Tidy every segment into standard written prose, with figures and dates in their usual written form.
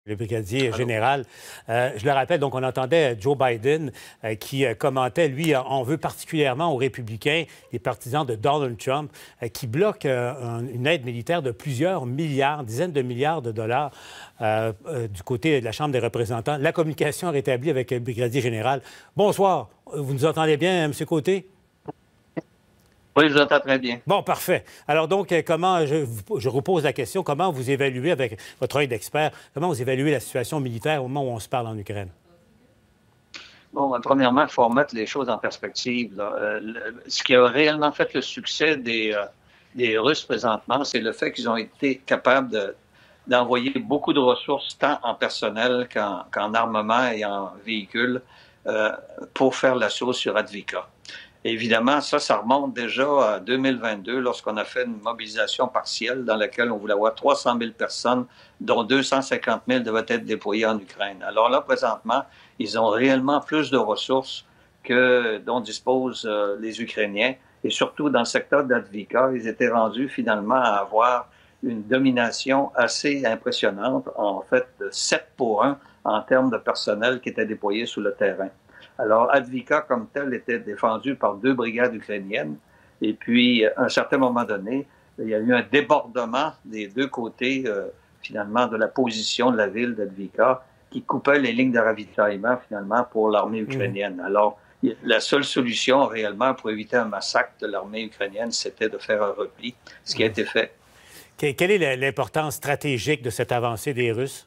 Le brigadier général. Je le rappelle, donc on entendait Joe Biden qui commentait, lui, en veut particulièrement aux républicains, les partisans de Donald Trump, qui bloquent une aide militaire de plusieurs milliards, dizaines de milliards de dollars du côté de la Chambre des représentants. La communication est rétablie avec le brigadier général. Bonsoir. Vous nous entendez bien, M. Côté? Oui, je vous entends très bien. Bon, parfait. Alors donc, je repose la question, comment vous évaluez, avec votre œil d'expert, comment vous évaluez la situation militaire au moment où on se parle en Ukraine? Bon, premièrement, il faut remettre les choses en perspective. Ce qui a réellement fait le succès des Russes présentement, c'est le fait qu'ils ont été capables d'envoyer beaucoup de ressources, tant en personnel qu'en armement et en véhicules, pour faire l'assaut sur Avdiïvka. Évidemment, ça remonte déjà à 2022, lorsqu'on a fait une mobilisation partielle dans laquelle on voulait avoir 300 000 personnes, dont 250 000 devaient être déployées en Ukraine. Alors là, présentement, ils ont réellement plus de ressources dont disposent les Ukrainiens. Et surtout, dans le secteur d'Avdiïvka, ils étaient rendus finalement à avoir une domination assez impressionnante, en fait, de 7-1 en termes de personnel qui était déployé sur le terrain. Alors, Avdiïvka, comme tel, était défendu par 2 brigades ukrainiennes. Et puis, à un certain moment donné, il y a eu un débordement des 2 côtés, finalement, de la position de la ville d'Avdiïvka, qui coupait les lignes de ravitaillement, finalement, pour l'armée ukrainienne. Alors, la seule solution, réellement, pour éviter un massacre de l'armée ukrainienne, c'était de faire un repli, ce qui a été fait. Quelle est l'importance stratégique de cette avancée des Russes?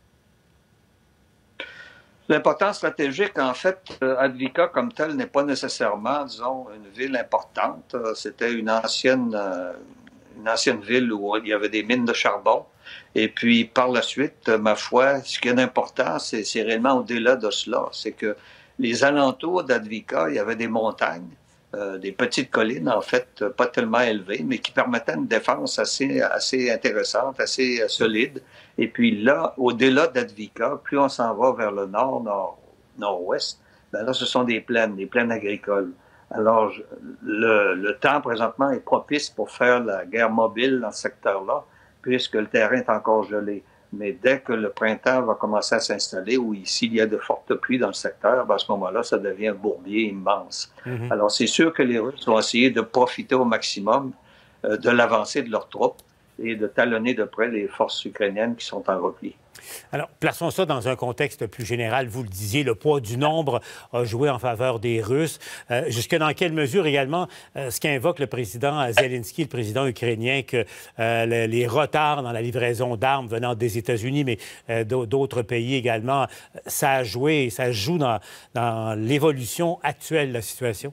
L'importance stratégique, en fait, Avdiïvka comme tel n'est pas nécessairement, disons, une ville importante. C'était une ancienne ville où il y avait des mines de charbon. Et puis, par la suite, ma foi, ce qui est important, c'est réellement au-delà de cela. C'est que les alentours d'Avdiïvka, il y avait des montagnes, des petites collines, en fait, pas tellement élevées, mais qui permettaient une défense assez intéressante, assez solide. Et puis là, au-delà d'Avdiïvka, plus on s'en va vers le nord-ouest, ben là, ce sont des plaines agricoles. Alors, le temps, présentement, est propice pour faire la guerre mobile dans ce secteur-là, puisque le terrain est encore gelé. Mais dès que le printemps va commencer à s'installer, ou s'il y a de fortes pluies dans le secteur, ben à ce moment-là, ça devient un bourbier immense. Alors, c'est sûr que les Russes vont essayer de profiter au maximum de l'avancée de leurs troupes et de talonner de près les forces ukrainiennes qui sont en repli. Alors, plaçons ça dans un contexte plus général. Vous le disiez, le poids du nombre a joué en faveur des Russes. Jusque dans quelle mesure également ce qu'invoque le président Zelensky, le président ukrainien, que les retards dans la livraison d'armes venant des États-Unis, mais d'autres pays également, ça a joué, ça joue dans l'évolution actuelle de la situation?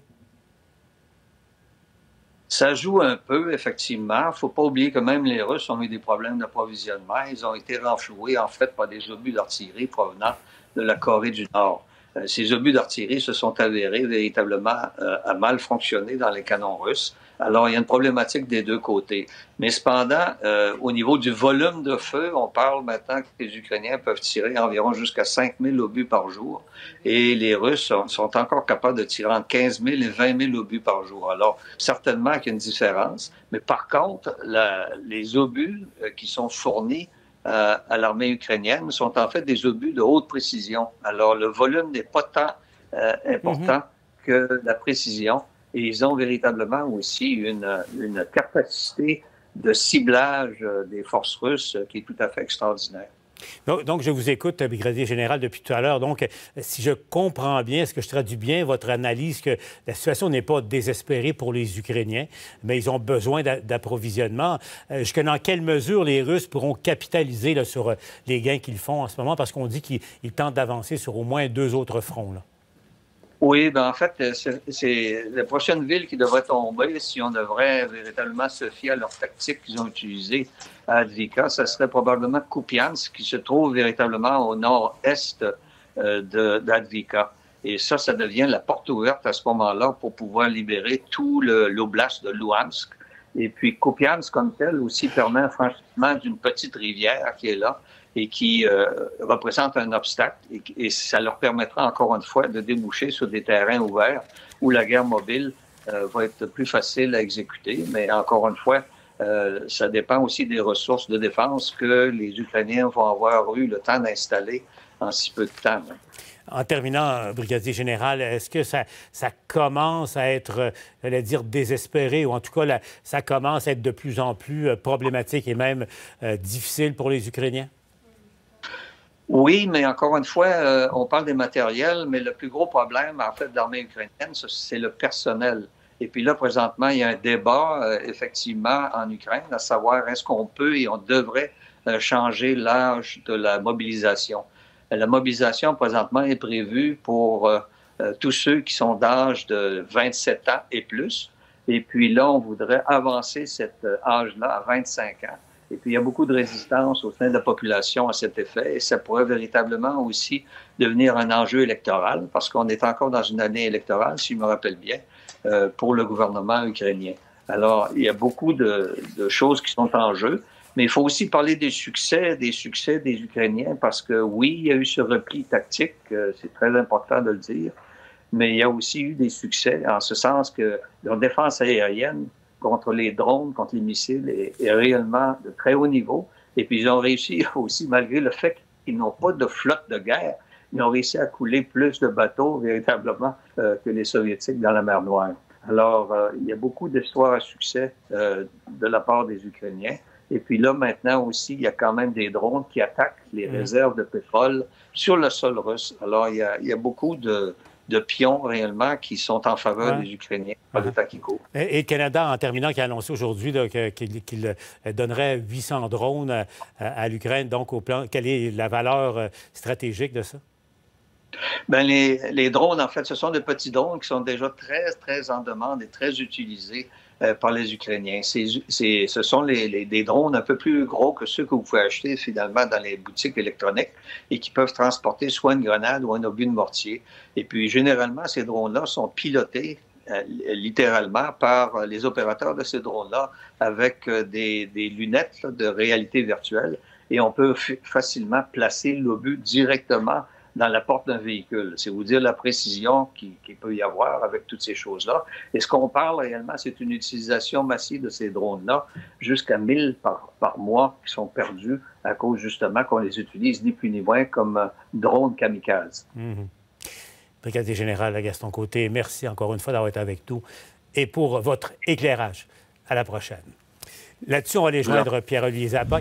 Ça joue un peu, effectivement. Il ne faut pas oublier que même les Russes ont eu des problèmes d'approvisionnement. Ils ont été renfloués, en fait, par des obus d'artillerie provenant de la Corée du Nord. Ces obus d'artillerie se sont avérés véritablement à mal fonctionner dans les canons russes. Alors, il y a une problématique des 2 côtés. Mais cependant, au niveau du volume de feu, on parle maintenant que les Ukrainiens peuvent tirer environ jusqu'à 5 000 obus par jour. Et les Russes sont encore capables de tirer entre 15 000 et 20 000 obus par jour. Alors, certainement qu'il y a une différence. Mais par contre, les obus qui sont fournis à l'armée ukrainienne sont en fait des obus de haute précision. Alors, le volume n'est pas tant important que la précision. Et ils ont véritablement aussi une capacité de ciblage des forces russes qui est tout à fait extraordinaire. Donc, je vous écoute, brigadier général, depuis tout à l'heure. Donc, si je comprends bien, est-ce que je traduis bien votre analyse que la situation n'est pas désespérée pour les Ukrainiens, mais ils ont besoin d'approvisionnement? Jusque dans quelle mesure les Russes pourront capitaliser là, sur les gains qu'ils font en ce moment? Parce qu'on dit qu'ils tentent d'avancer sur au moins 2 autres fronts, là. Oui, ben en fait, c'est la prochaine ville qui devrait tomber si on devrait véritablement se fier à leur tactique qu'ils ont utilisée à Avdiïvka. Ça serait probablement Kupiansk, qui se trouve véritablement au nord-est d'Avdiïvka. Et ça devient la porte ouverte à ce moment-là pour pouvoir libérer tout l'oblast de Luhansk. Et puis Kupiansk, comme tel, aussi permet un franchissement d'une petite rivière qui est là et qui représente un obstacle. Et ça leur permettra encore une fois de déboucher sur des terrains ouverts où la guerre mobile va être plus facile à exécuter. Mais encore une fois, Ça dépend aussi des ressources de défense que les Ukrainiens vont avoir eu le temps d'installer en si peu de temps. En terminant, brigadier général, est-ce que ça commence à être, j'allais dire, désespéré, ou en tout cas, ça commence à être de plus en plus problématique et même difficile pour les Ukrainiens? Oui, mais encore une fois, on parle des matériels, mais le plus gros problème, en fait, de l'armée ukrainienne, c'est le personnel. Et puis là, présentement, il y a un débat, effectivement, en Ukraine, à savoir est-ce qu'on peut et on devrait changer l'âge de la mobilisation. La mobilisation, présentement, est prévue pour tous ceux qui sont d'âge de 27 ans et plus. Et puis là, on voudrait avancer cet âge-là à 25 ans. Et puis, il y a beaucoup de résistance au sein de la population à cet effet. Et ça pourrait véritablement aussi devenir un enjeu électoral, parce qu'on est encore dans une année électorale, si je me rappelle bien, pour le gouvernement ukrainien. Alors, il y a beaucoup de choses qui sont en jeu. Mais il faut aussi parler des succès des Ukrainiens, parce que oui, il y a eu ce repli tactique, c'est très important de le dire, mais il y a aussi eu des succès, en ce sens que leur défense aérienne contre les drones, contre les missiles est réellement de très haut niveau. Et puis ils ont réussi aussi, malgré le fait qu'ils n'ont pas de flotte de guerre, ils ont réussi à couler plus de bateaux véritablement que les Soviétiques dans la mer Noire. Alors, il y a beaucoup d'histoires à succès de la part des Ukrainiens. Et puis là, maintenant aussi, il y a quand même des drones qui attaquent les réserves de pétrole sur le sol russe. Alors, il y a beaucoup de pions réellement qui sont en faveur des Ukrainiens par le temps qui court. Et le Canada, en terminant, qui a annoncé aujourd'hui qu'il donnerait 800 drones à l'Ukraine. Donc, quelle est la valeur stratégique de ça? Bien, les drones, en fait, ce sont des petits drones qui sont déjà très, très en demande et très utilisés par les Ukrainiens. Ce sont des drones un peu plus gros que ceux que vous pouvez acheter finalement dans les boutiques électroniques et qui peuvent transporter soit une grenade ou un obus de mortier. Et puis, généralement, ces drones-là sont pilotés littéralement par les opérateurs de ces drones-là avec des lunettes là, de réalité virtuelle et on peut facilement placer l'obus directement dans la porte d'un véhicule. C'est vous dire la précision qu'il peut y avoir avec toutes ces choses-là. Et ce qu'on parle réellement, c'est une utilisation massive de ces drones-là, jusqu'à 1000 par mois qui sont perdus à cause justement qu'on les utilise ni plus ni moins comme drones kamikazes. Brigadier général Gaston Côté, merci encore une fois d'avoir été avec nous et pour votre éclairage. À la prochaine. Là-dessus, on va aller joindre Pierre-Olivier Zappa.